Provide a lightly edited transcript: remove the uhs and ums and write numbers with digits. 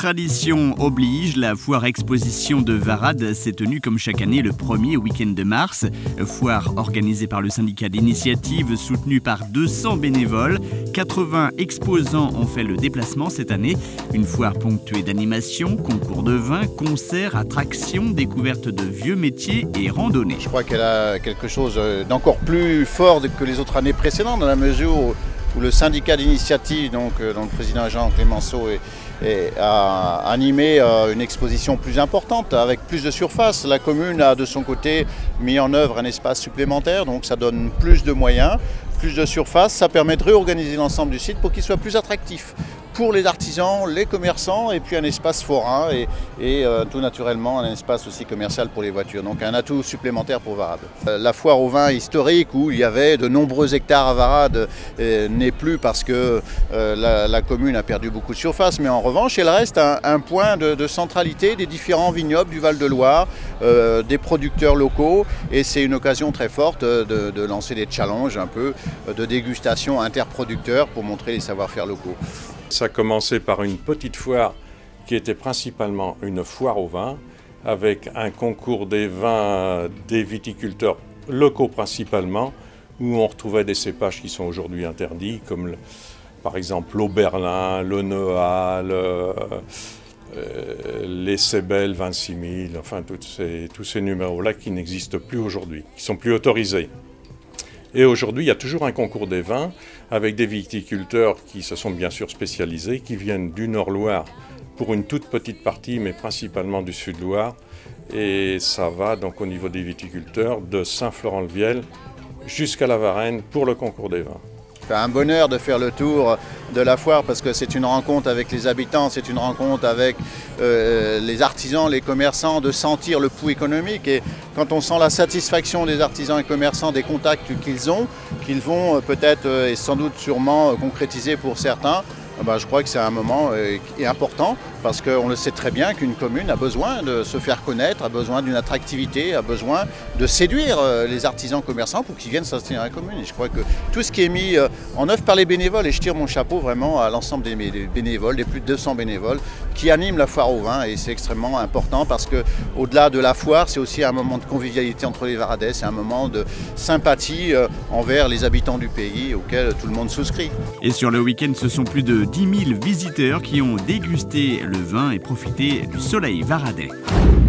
Tradition oblige, la foire exposition de Varades s'est tenue comme chaque année le premier week-end de mars. Foire organisée par le syndicat d'initiative soutenu par 200 bénévoles. 80 exposants ont fait le déplacement cette année. Une foire ponctuée d'animations, concours de vin, concerts, attractions, découvertes de vieux métiers et randonnées. Je crois qu'elle a quelque chose d'encore plus fort que les autres années précédentes dans la mesure où le syndicat d'initiative, dont le président Jean Clémenceau a animé une exposition plus importante, avec plus de surface. La commune a de son côté mis en œuvre un espace supplémentaire, donc ça donne plus de moyens, plus de surface. Ça permet de réorganiser l'ensemble du site pour qu'il soit plus attractif pour les artisans, les commerçants, et puis un espace forain et tout naturellement un espace aussi commercial pour les voitures. Donc un atout supplémentaire pour Varades. La foire au vin historique où il y avait de nombreux hectares à Varades n'est plus parce que la commune a perdu beaucoup de surface, mais en revanche elle reste un point de centralité des différents vignobles du Val-de-Loire, des producteurs locaux, et c'est une occasion très forte de lancer des challenges un peu de dégustation interproducteurs pour montrer les savoir-faire locaux. Ça a commencé par une petite foire qui était principalement une foire au vin, avec un concours des vins des viticulteurs locaux principalement, où on retrouvait des cépages qui sont aujourd'hui interdits, comme par exemple l'Auberlin, le Noal, les Cébelles 26 000, enfin tous ces numéros-là qui n'existent plus aujourd'hui, qui ne sont plus autorisés. Et aujourd'hui, il y a toujours un concours des vins avec des viticulteurs qui se sont bien sûr spécialisés, qui viennent du Nord-Loire pour une toute petite partie, mais principalement du Sud-Loire. Et ça va donc au niveau des viticulteurs de Saint-Florent-le-Viel jusqu'à la Varenne pour le concours des vins. C'est un bonheur de faire le tour de la foire parce que c'est une rencontre avec les habitants, c'est une rencontre avec les artisans, les commerçants, de sentir le pouls économique. Et quand on sent la satisfaction des artisans et commerçants des contacts qu'ils vont peut-être et sans doute sûrement concrétiser pour certains, je crois que c'est un moment important parce qu'on le sait très bien qu'une commune a besoin de se faire connaître, a besoin d'une attractivité, a besoin de séduire les artisans commerçants pour qu'ils viennent s'installer dans la commune. Et je crois que tout ce qui est mis en œuvre par les bénévoles, et je tire mon chapeau vraiment à l'ensemble des bénévoles, des plus de 200 bénévoles qui animent la foire au vin, et c'est extrêmement important parce qu'au-delà de la foire, c'est aussi un moment de convivialité entre les Varadais, c'est un moment de sympathie envers les habitants du pays auquel tout le monde souscrit. Et sur le week-end, ce sont plus de 10 000 visiteurs qui ont dégusté le vin et profité du soleil varadais.